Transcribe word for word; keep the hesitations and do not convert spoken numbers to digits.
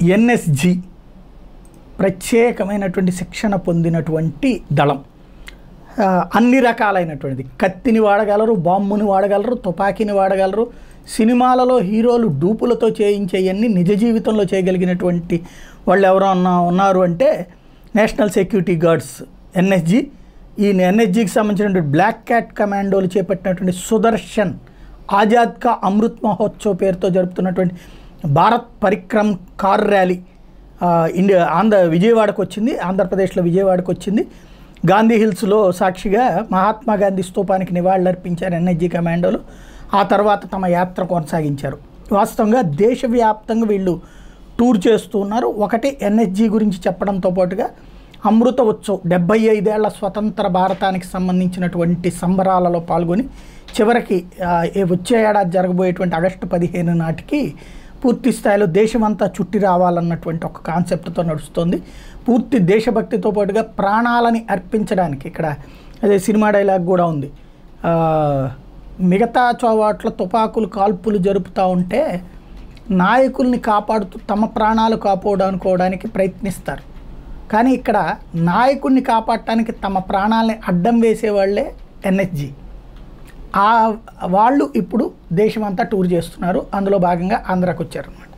NSG ప్రత్యేకమైనటువంటి శిక్షణ పొందినటువంటి దళం. అన్ని రకాలైనటువంటిది, కత్తిని వాడగలరు, బాంబుని వాడగలరు, తుపాకీని వాడగలరు. సినిమాలలో హీరోలు డూపులతో చేయించేవన్నీ నిజ జీవితంలో చేయగలిగినటువంటి వాళ్ళు ఎవరో ఉన్నారు అంటే నేషనల్ సెక్యూరిటీ గార్డ్స్ ఎన్ఎస్జి. ఈ ఎన్ఎస్జికి సంబంధించినటువంటి బ్లాక్ క్యాట్ కమాండోలు చేపట్టినటువంటి సుదర్శన్ ఆజాద్ కా అమృత్ మహోత్సవ్ పేరుతో జరుపుతున్నటువంటి Bharat Parikram car rally India Andhra విజయవాడకు వచ్చింది, ఆంధ్రప్రదేశ్లో విజయవాడకు వచ్చింది. గాంధీ హిల్స్లో సాక్షిగా మహాత్మా గాంధీ స్తూపానికి నివాళులర్పించారు ఎన్ఎస్జి కమాండోలు. ఆ తర్వాత తమ యాత్ర కొనసాగించారు. వాస్తవంగా దేశవ్యాప్తంగా వీళ్ళు టూర్ చేస్తూ ఉన్నారు. ఒకటి ఎన్ఎస్జి గురించి చెప్పడంతో పాటుగా అమృత ఉత్సవ్ డెబ్బై ఐదేళ్ల స్వతంత్ర భారతానికి సంబంధించినటువంటి సంబరాలలో పాల్గొని చివరికి వచ్చే ఏడాది జరగబోయేటువంటి ఆగస్టు పదిహేను నాటికి పూర్తి స్థాయిలో దేశమంతా చుట్టి రావాలన్నటువంటి ఒక కాన్సెప్ట్తో నడుస్తుంది. పూర్తి దేశభక్తితో పాటుగా ప్రాణాలని అర్పించడానికి ఇక్కడ అదే సినిమా డైలాగ్ కూడా ఉంది. మిగతా చోవాట్ల తుపాకులు కాల్పులు జరుపుతూ ఉంటే నాయకుల్ని కాపాడుతూ తమ ప్రాణాలు కాపాడుకోవడానికి ప్రయత్నిస్తారు. కానీ ఇక్కడ నాయకుడిని కాపాడటానికి తమ ప్రాణాలని అడ్డం వేసేవాళ్లే ఎన్ఎస్జి. ఆ వాళ్ళు ఇప్పుడు దేశమంతా టూర్ చేస్తున్నారు. అందులో భాగంగా ఆంధ్రాకి వచ్చారన్నమాట.